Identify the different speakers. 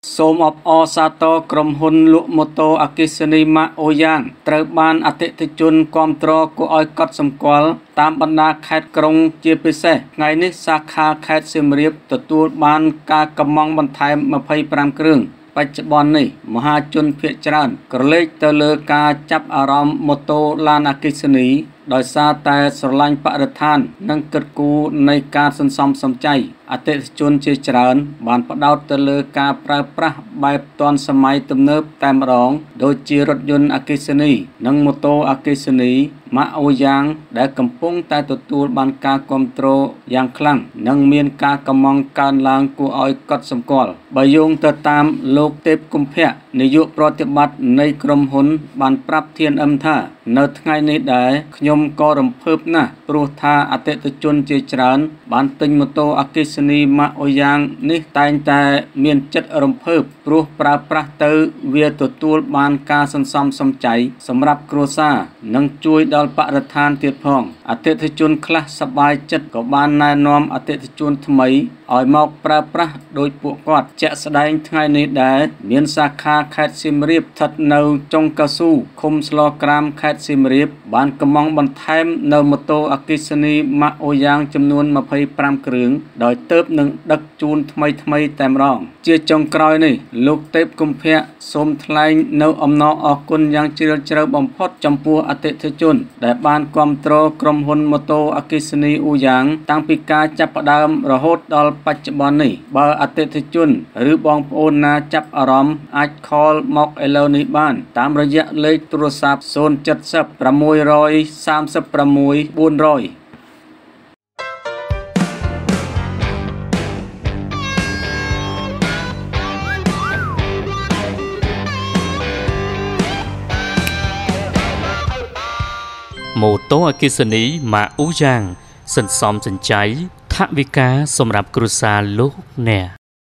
Speaker 1: សូមអបអរសាទរក្រុមហ៊ុនលក់ម៉ូតូអគ្គិសនីម៉ាកអូយ៉ាងត្រូវបានអតិថិជនគាំទ្រគួរឲ្យកត់សម្គាល់តាមបណ្ដាខេត្តក្រុងជាពិសេសថ្ងៃនេះសាខាខេត្តសៀមរាបទទួលបានការកម្មង់បន្ថែម25គ្រឿងបច្ចុប្បន្ននេះមហាជនភាគច្រើនក្រឡេកទៅលើការចាប់អារម្មណ៍ម៉ូតូឡានអគ្គិសនីដោយសារតែស្រឡាញ់បរិស្ថាននិងគិតគូរនៃការសន្សំសំចៃអតិថិជនជាច្រើនបានផ្ដោតទៅលើការប្រើប្រាស់បែបទាន់សម័យទំនើបតែម្ដងដូចជារថយន្តអគ្គិសនីនិងម៉ូតូអគ្គិសនីម៉ាកអូយ៉ាងដែលកំពុងតែទទួលបានការគាំទ្រយ៉ាងខ្លាំងនិងមានការកម្មង់កើនឡើងគួរឲ្យកត់សម្គាល់បើយោងទៅតាមលោកទេពកុម្ភៈនាយកប្រតិបត្តិនៃក្រុមហ៊ុនបានប្រាប់ TNM ថានៅថ្ងៃនេះដែរខ្ញុំក៏រំភើបណាស់ព្រោះថាអតិថិជនជាច្រើនបានទិញម៉ូតូអគ្គិសនីម៉ាកអូយ៉ាងនេះតែងតែមានចិត្តរំភើបព្រោះប្រើប្រាស់ទៅវាទទួលបានការសន្សំសំចៃសម្រាប់គ្រួសារនិងជួយដល់បរិស្ថានទៀតផងអតិថិជនខ្លះសប្បាយចិត្តក៏បានណែនាំអតិថិជនថ្មីឲ្យមកប្រើប្រាស់ដោយពួកគាត់ជាក់ស្ដែងថ្ងៃនេះដែរមានសាខាខេត្តសៀមរាបស្ថិតនៅចុងកៅស៊ូឃុំស្លក្រាមខេត្តសៀមរាបបានកម្មង់បន្ថែមនៅម៉ូតូអគ្គិសនីម៉ាកអូយ៉ាងចំនួន25គ្រឿងដោយទើបនឹងដឹកជូនថ្មីតែម្ដងជាចុងក្រោយនេះលោកទេពកុម្ភៈសូមថ្លែងនៅអំណរអគុណយ៉ាងជ្រាលជ្រៅបំផុតចំពោះអតិថិជនដែលបានគាំទ្រក្រុមហ៊ុនម៉ូតូអគ្គិសនីអូយ៉ាងតាំងពីការចាប់ផ្ដើមរហូតដល់បច្ចុប្បន្ននេះបើអតិថិជនឬបងប្អូនណាចាប់អារម្មណ៍អាច call មកឥឡូវនេះបានតាមរយៈលេខទូរស័ព្ទ070 636 400
Speaker 2: ម៉ូតូអគ្គិសនីម៉ាកអូយ៉ាងសន្សំសំចៃថវិកាសម្រាប់គ្រួសារលោកអ្នក